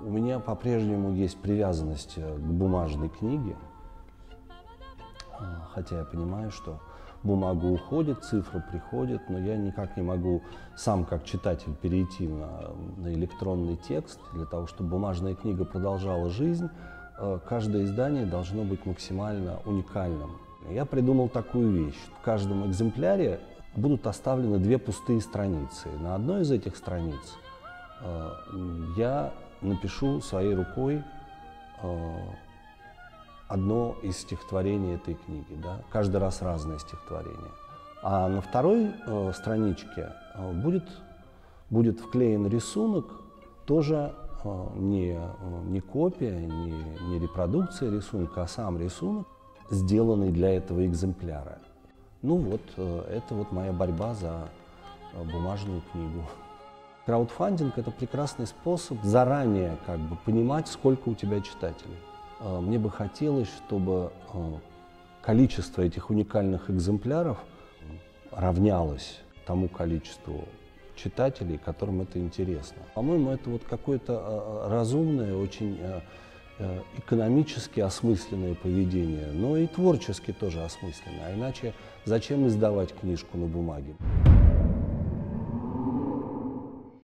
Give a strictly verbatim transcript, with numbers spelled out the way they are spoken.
У меня по-прежнему есть привязанность к бумажной книге, хотя я понимаю, что бумага уходит, цифра приходит, но я никак не могу сам как читатель перейти на, на электронный текст. Для того, чтобы бумажная книга продолжала жизнь, каждое издание должно быть максимально уникальным. Я придумал такую вещь. В каждом экземпляре будут оставлены две пустые страницы. На одной из этих страниц я напишу своей рукой одно из стихотворений этой книги, да? Каждый раз разное стихотворение. А на второй э, страничке э, будет, будет вклеен рисунок, тоже э, не, не копия, не, не репродукция рисунка, а сам рисунок, сделанный для этого экземпляра. Ну вот, э, это вот моя борьба за э, бумажную книгу. Краудфандинг – это прекрасный способ заранее как бы понимать, сколько у тебя читателей. Мне бы хотелось, чтобы количество этих уникальных экземпляров равнялось тому количеству читателей, которым это интересно. По-моему, это вот какое-то разумное, очень экономически осмысленное поведение, но и творчески тоже осмысленное. А иначе зачем издавать книжку на бумаге?